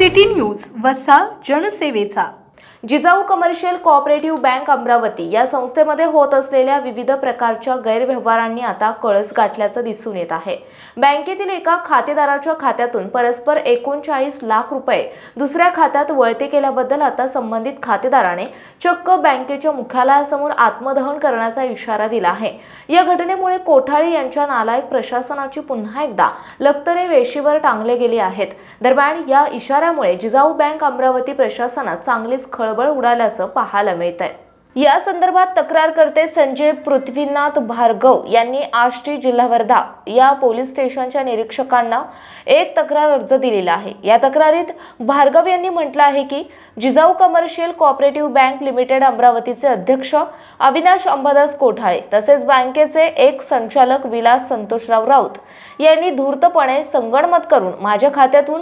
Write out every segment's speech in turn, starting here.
City news वसा जनसेवेचा। Jijau commercial cooperative bank Amravati या संस्थेमध्ये होत असलेल्या विविध प्रकारच्या गैरव्यवहारांनी आता कळस गाठल्याचं दिसून येत आहे। बँकेतील एका खातेदाराच्या खात्यातून परस्पर 39 लाख रुपये दुसऱ्या खात्यात वळते केल्याबद्दल आता संबंधित खातेदाराने चक्क बँकेच्या मुख्यालयासमोर आत्मदहन करण्याचा इशारा दिला आहे। या घटनेमुळे कोठाळे यांच्या नालायक प्रशासनाची पुन्हा एकदा लखतरे वेशीवर टांगले गेले आहेत। दरम्यान या इशाऱ्यामुळे जिजाऊ बँक अमरावती प्रशासनात चांगलीच खळबळ उडाल्याचं पाहायला मिळतंय। या संदर्भात तक्रारकर्ते संजय पृथ्वीनाथ भार्गव यांनी आष्टी जिल्हा वर्धा या पोलीस स्टेशनच्या निरीक्षकांना एक तक्रार अर्ज दिलेला आहे। या तक्रारीत भार्गव यांनी म्हटलं आहे की Jijau commercial cooperative bank limited अमरावतीचे अध्यक्ष अविनाश अंबादास कोठाळे तसेच बँकेचे एक संचालक विलास संतोषराव राऊत यांनी धूर्तपणे संगनमत करून माझ्या खात्यातून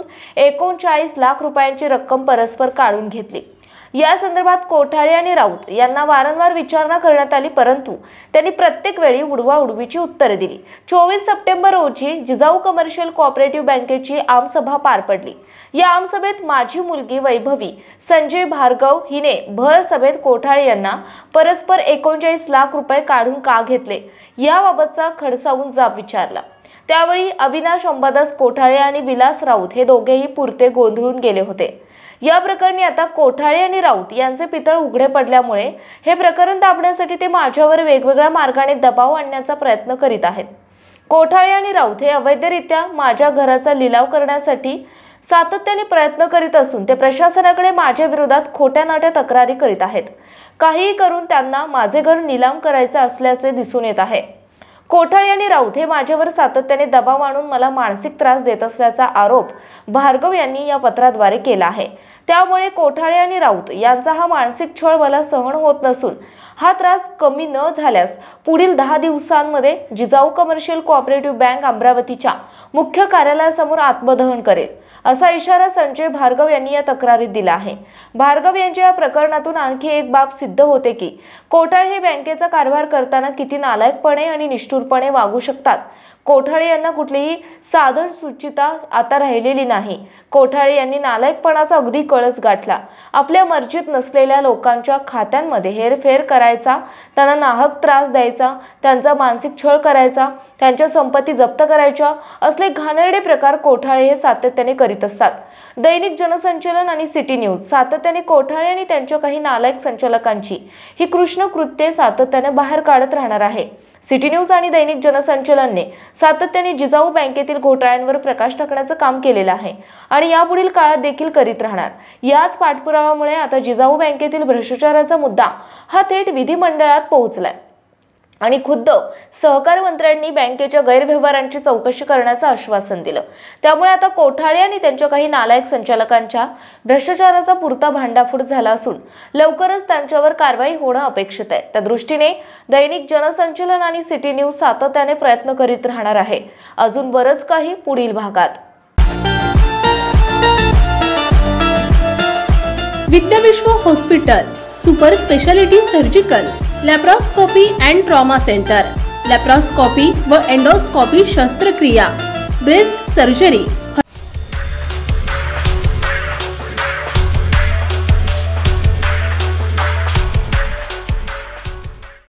39 लाख रुपयांची रक्कम परस्पर काढून घेतली। या संदर्भात कोठाळे आणि राऊत यांना वारंवार विचारणा करण्यात आली, परंतु त्यांनी प्रत्येक वेळी उडवाउडवीची उत्तरे दिली। 24 सप्टेंबर रोजी जिजाऊ कमर्शियल कोऑपरेटिव्ह बँकेची आमसभा पार पडली। या आमसभेत माझी मुलगी वैभवी संजय भार्गव हिने भर सभेत कोठाळे यांना परस्पर 39 लाख रुपये काढून का घेतले याबाबतचा खडसावून जाब विचारला। त्यावेळी अविनाश अंबादास कोठाळे आणि विलास राऊत हे दोघेही पुरते गोंधळून गेले होते। या प्रकरणी आता कोठाळे आणि राऊत यांचे पितळ उघडे पडल्यामुळे हे प्रकरण दाबण्यासाठी ते माझ्यावर वेगवेगळ्या मार्गाने दबाव आणण्याचा प्रयत्न करीत आहेत। कोठाळे आणि राऊत हे अवैधरित्या माझ्या घराचा लिलाव करण्यासाठी सातत्याने प्रयत्न करीत असून ते प्रशासनाकडे माझ्या विरोधात खोट्या नाट्या तक्रारी करीत आहेत। काहीही करून त्यांना माझे घर निलाम करायचे असल्याचे दिसून येत आहे। कोठाळे आणि राऊत हे माझ्यावर सातत्याने दबाव आणून मला मानसिक त्रास देत असल्याचा आरोप भार्गव यांनी या पत्राद्वारे केला आहे। त्यामुळे कोठाळे आणि राऊत यांचा हा मानसिक छळ मला सहन होत नसून हा त्रास कमी न झाल्यास पुढील 10 दिवसांमध्ये जिजाऊ कमर्शियल कोऑपरेटिव्ह बँक अमरावतीच्या मुख्य कार्यालयासमोर आत्मदहन करेल असा इशारा संजय भार्गव यांनी या तक्रारीत दिला आहे। भार्गव यांच्या या प्रकरणातून आणखी एक बाब सिद्ध होते की कोठाळे हे बँकेचा कारभार करताना किती नालायकपणे आणि निष्ठुरपणे वागू शकतात। कोठाळे यांना कुठलीही साधन सुचिता आता राहिलेली नाही। कोठाळे यांनी नालायकपणाचा अगदी कळस गाठला। आपल्या मर्जीत नसलेल्या लोकांच्या खात्यांमध्ये हेरफेर करायचा, त्यांना नाहक त्रास द्यायचा, त्यांचा मानसिक छळ करायचा, त्यांच्या संपत्ती जप्त करायच्या असले घाणेरडे प्रकार कोठाळे हे सातत्याने करीत असतात। दैनिक जनसंचलन आणि सिटी न्यूज सातत्याने कोठाळे आणि त्यांच्या काही नालायक संचालकांची ही कृष्ण कृत्ये सातत्याने बाहेर काढत राहणार आहे। सिटी न्यूज आणि दैनिक जनसंचलनने सातत्याने जिजाऊ बँकेतील घोटाळ्यांवर प्रकाश टाकण्याचं काम केलेलं आहे आणि यापुढील काळात देखील करीत राहणार। याच पाठपुराव्यामुळे आता जिजाऊ बँकेतील भ्रष्टाचाराचा मुद्दा हा थेट विधिमंडळात पोहोचलाय आणि खुद्द सहकार मंत्र्यांनी बँकेच्या गैरव्यवहारांची चौकशी करण्याचं आश्वासन दिलं। त्यामुळे आता कोठाळे आणि त्यांच्या काही नालायक संचालकांच्या भ्रष्टाचाराचा पुरता भांडाफोड झाला असून लवकरच त्यांच्यावर कारवाई होणं अपेक्षित आहे। त्या दृष्टीने दैनिक जनसंचलन आणि सिटी न्यूज सातत्याने प्रयत्न करीत राहणार आहे। अजून बरंच काही पुढील भागात। Vidyavishwa hospital super speciality surgical laparoscopy and trauma centre, laparoscopy व एंडोस्कोपी शस्त्रक्रिया, ब्रेस्ट सर्जरी,